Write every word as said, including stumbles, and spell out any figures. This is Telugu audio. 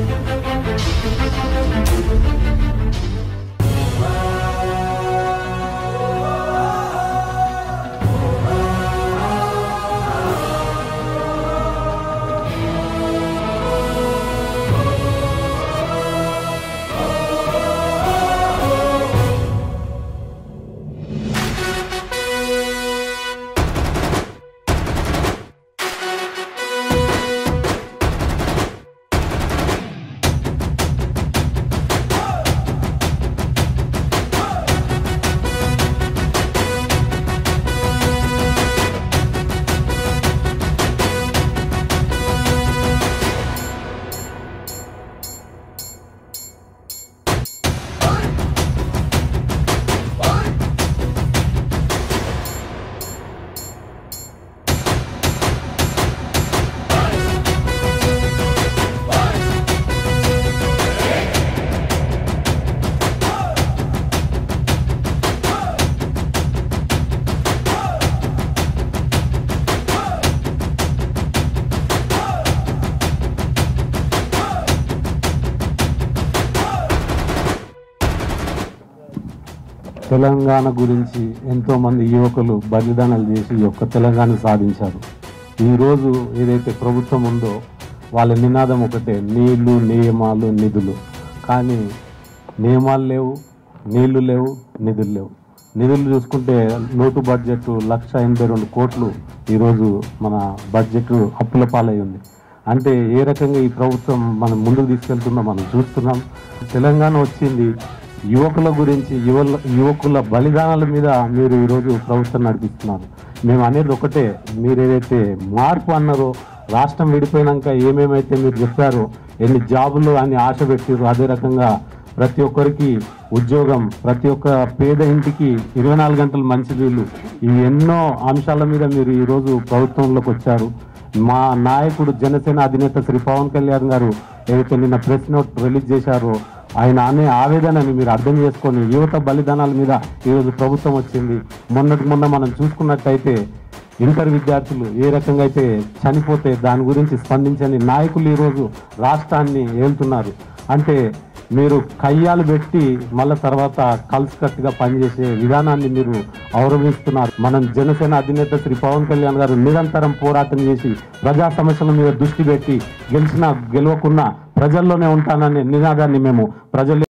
తెలంగాణ గురించి ఎంతోమంది యువకులు బలిదానాలు చేసి యొక్క తెలంగాణ సాధించారు. ఈరోజు ఏదైతే ప్రభుత్వం ఉందో వాళ్ళ నినాదం ఒకటే, నీళ్లు, నియమాలు, నిధులు. కానీ నియమాలు లేవు, నీళ్లు లేవు, నిధులు లేవు. నిధులు చూసుకుంటే లోటు బడ్జెట్ లక్ష ఎనభై రెండు కోట్లు ఈరోజు మన బడ్జెట్ అప్పుల పాలై ఉంది. అంటే ఏ రకంగా ఈ ప్రభుత్వం మనం ముందుకు తీసుకెళ్తుందో మనం చూస్తున్నాం. తెలంగాణ వచ్చింది యువకుల గురించి, యువ యువకుల బలిదానాల మీద మీరు ఈరోజు ప్రభుత్వం నడిపిస్తున్నారు. మేము అనేది ఒకటే, మీరు ఏదైతే మార్పు అన్నారో, రాష్ట్రం విడిపోయినాక ఏమేమైతే మీరు చెప్పారో, ఎన్ని జాబులు అని ఆశ పెట్టారు, అదే రకంగా ప్రతి ఒక్కరికి ఉద్యోగం, ప్రతి ఒక్క పేద ఇంటికి ఇరవై నాలుగు గంటలు మంచినీళ్ళు, ఇవి ఎన్నో అంశాల మీద మీరు ఈరోజు ప్రభుత్వంలోకి వచ్చారు. మా నాయకుడు జనసేన అధినేత శ్రీ పవన్ కళ్యాణ్ గారు ఏదైతే నిన్న ప్రెస్ నోట్ రిలీజ్ చేశారో, ఆయన అనే ఆవేదనని మీరు అర్థం చేసుకొని యువత బలిదానాల మీద ఈరోజు ప్రభుత్వం వచ్చింది. మొన్నటి మొన్న మనం చూసుకున్నట్టయితే ఇంటర్ విద్యార్థులు ఏ రకంగా అయితే చనిపోతే దాని గురించి స్పందించని నాయకులు ఈరోజు రాష్ట్రాన్ని ఏలుతున్నారు. అంటే మీరు కయ్యాలు పెట్టి మళ్ళీ తర్వాత కలిసికట్టుగా పనిచేసే విధానాన్ని మీరు అవలంబిస్తున్నారు. మనం జనసేన అధినేత శ్రీ పవన్ కళ్యాణ్ గారు నిరంతరం పోరాటం చేసి ప్రజా సమస్యల మీద దృష్టి పెట్టి గెలిచినా గెలవకున్నా ప్రజల్లోనే ఉంటాననే నినాదాన్ని మేము ప్రజలు